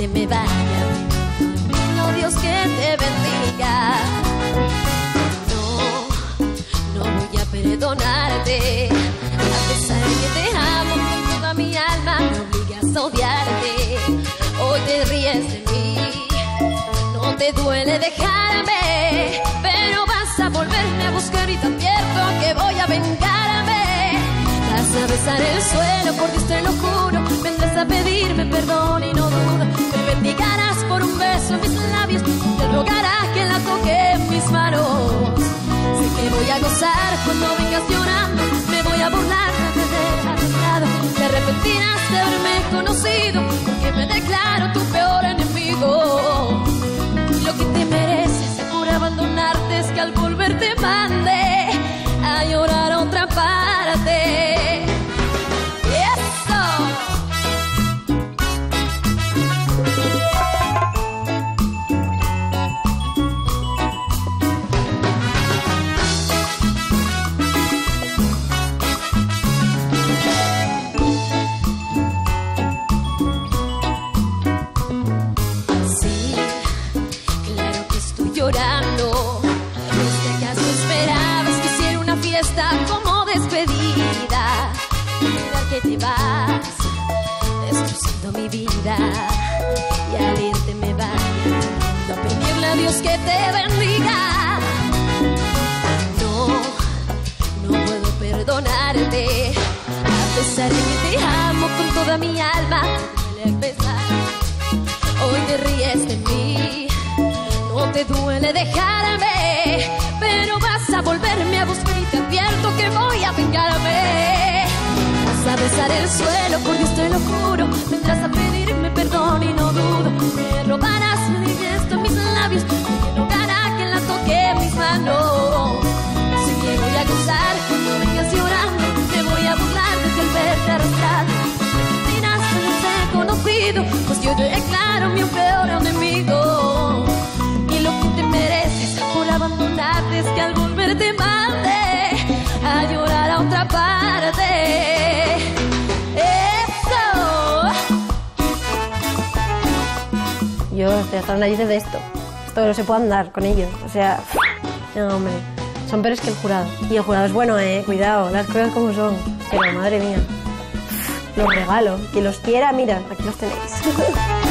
irte me vaya. No, Dios que te bendiga. No voy a perdonarte. A pesar de que te amo con toda mi alma, me obligas a odiarte. Hoy te ríes de mí, no te duele dejarme, pero vas a volverme a buscar y te advierto que voy a vengarme. Vas a besar el suelo, por Dios te lo juro, vendrás a pedirme perdón y no dudo. Me bendigarás por un beso en mis labios, te rogarás que la toque en mis manos. Sé que voy a gozar cuando vengas llorando, me voy a burlar de haber lado. Te arrepentirás de haberme conocido, porque me declaro tu peor enemigo. Lo que te mereces por abandonarte es que al volver te mande a llorar a otra parte. ¡Eso! Sí, claro que estoy llorando. ¿Es que acaso esperabas que hiciera una fiesta como despedida? Mira que te vas destrozando mi vida, y al irte me vaya a pedirle a Dios que te bendiga. No puedo perdonarte, a pesar de que te amo con toda mi alma. Me duele empezar. Hoy te ríes de mí, no te duele dejarme, pero vas a volverme a buscar y te advierto que voy a vengarme. Vas a besar el suelo, por Dios te lo juro, vendrás a pedirme perdón y no dudo. Me robarás mi gesto en mis labios, y no hará que la toque en mis manos. Sé que voy a gozar cuando vengas llorando, te voy a burlar de que al verte arrastrado conocido, pues yo te declaro mi peor enemigo. Y lo que te mereces por abandonarte es que al volver te mande a llorar a otra parte. ¡Eso! Yo estoy hasta las narices de esto. Esto no se puede andar con ellos. O sea, no, hombre. Son peores que el jurado. Y el jurado es bueno, cuidado, las cosas como son. Pero madre mía. Los regalo. Quien los quiera, mira, aquí los tenéis.